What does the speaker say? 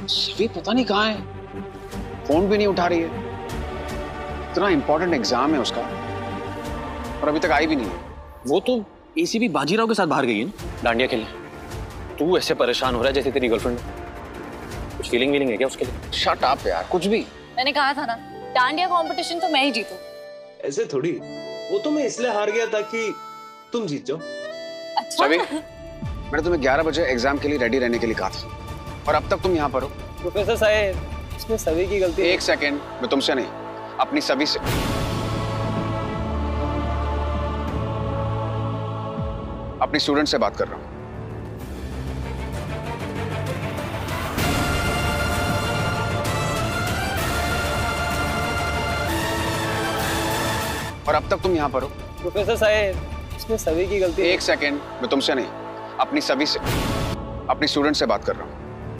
सभी पता नहीं कहाँ है, फोन भी नहीं उठा रही है। इतना इंपॉर्टेंट एग्जाम है उसका और अभी तक आई भी नहीं है। वो तो एसीपी बाजीराव के साथ बाहर गई है ना डांडिया खेलने। तू ऐसे परेशान हो रहा है जैसे तेरी गर्लफ्रेंड कुछ फीलिंग है क्या उसके लिए? शट अप यार, कुछ भी। मैंने कहा था ना डांडिया कंपटीशन तो मैं ही जीतूं। ऐसे थोड़ी, वो तो मैं इसलिए हार गया ताकि तुम जीत जाओ। अच्छा सभी, मैंने तुम्हें 11 बजे एग्जाम के लिए रेडी रहने के लिए कहा था और अब तक तुम यहाँ पर हो। प्रोफेसर साहब, इसमें सभी की गलती है। एक सेकेंड, मैं तुमसे नहीं, अपनी सभी से। अपनी स्टूडेंट से बात कर रहा हूं। और अब तक तुम यहाँ पर हो। प्रोफेसर साहब, इसमें सभी की गलती है। एक सेकेंड, मैं तुमसे नहीं, अपनी सभी से, अपनी स्टूडेंट से बात कर रहा हूं।